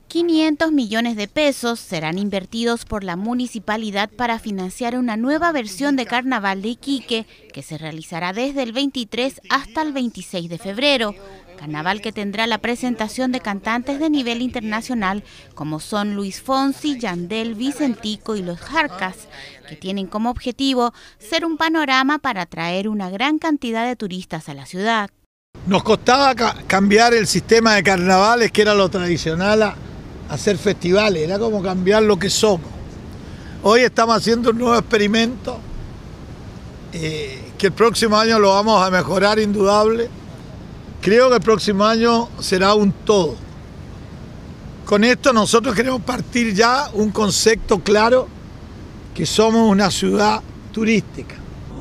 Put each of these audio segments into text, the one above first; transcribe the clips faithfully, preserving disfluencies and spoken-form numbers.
quinientos millones de pesos serán invertidos por la municipalidad para financiar una nueva versión de Carnaval de Iquique, que se realizará desde el veintitrés hasta el veintiséis de febrero. Carnaval que tendrá la presentación de cantantes de nivel internacional como son Luis Fonsi, Yandel, Vicentico y Los Jarcas, que tienen como objetivo ser un panorama para atraer una gran cantidad de turistas a la ciudad. Nos costaba ca cambiar el sistema de carnavales, que era lo tradicional, a hacer festivales, era como cambiar lo que somos. Hoy estamos haciendo un nuevo experimento, eh, que el próximo año lo vamos a mejorar indudable. Creo que el próximo año será un todo. Con esto nosotros queremos partir ya un concepto claro, que somos una ciudad turística.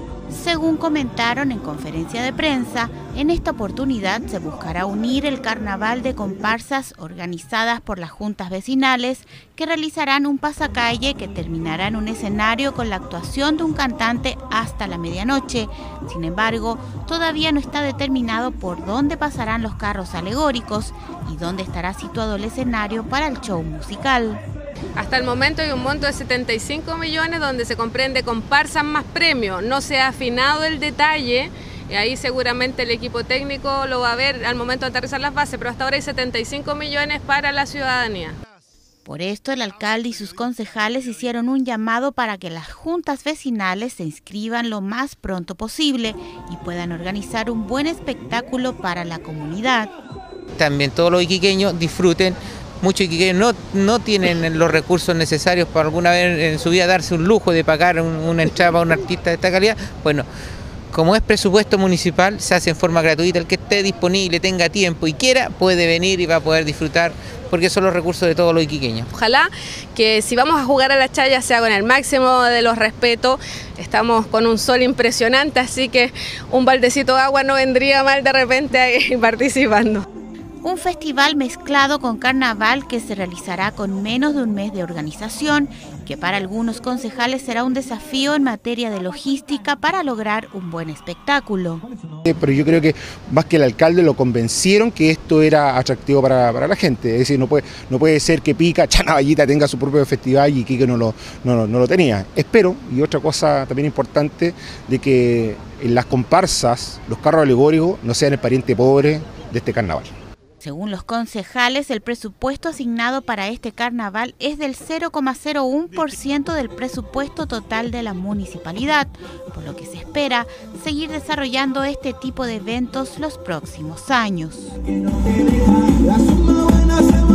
Según comentaron en conferencia de prensa, en esta oportunidad se buscará unir el carnaval de comparsas organizadas por las juntas vecinales, que realizarán un pasacalle que terminará en un escenario con la actuación de un cantante hasta la medianoche. Sin embargo, todavía no está determinado por dónde pasarán los carros alegóricos y dónde estará situado el escenario para el show musical. Hasta el momento hay un monto de setenta y cinco millones donde se comprende comparsas más premios. No se ha afinado el detalle, y ahí seguramente el equipo técnico lo va a ver al momento de aterrizar las bases, pero hasta ahora hay setenta y cinco millones para la ciudadanía. Por esto, el alcalde y sus concejales hicieron un llamado para que las juntas vecinales se inscriban lo más pronto posible y puedan organizar un buen espectáculo para la comunidad. También todos los iquiqueños disfruten. Muchos iquiqueños no, no tienen los recursos necesarios para alguna vez en su vida darse un lujo de pagar un, una entrada para un artista de esta calidad. Bueno, como es presupuesto municipal, se hace en forma gratuita. El que esté disponible, tenga tiempo y quiera, puede venir y va a poder disfrutar, porque son los recursos de todos los iquiqueños. Ojalá que si vamos a jugar a la chaya sea con el máximo de los respetos. Estamos con un sol impresionante, así que un baldecito de agua no vendría mal de repente ahí participando. Un festival mezclado con carnaval que se realizará con menos de un mes de organización, que para algunos concejales será un desafío en materia de logística para lograr un buen espectáculo. Pero yo creo que más que el alcalde lo convencieron que esto era atractivo para, para la gente. Es decir, no puede, no puede ser que Pica, Chanavallita tenga su propio festival y Iquique no lo, no, no lo tenía. Espero, y otra cosa también importante, de que en las comparsas, los carros alegóricos no sean el pariente pobre de este carnaval. Según los concejales, el presupuesto asignado para este carnaval es del cero coma cero uno por ciento del presupuesto total de la municipalidad, por lo que se espera seguir desarrollando este tipo de eventos los próximos años.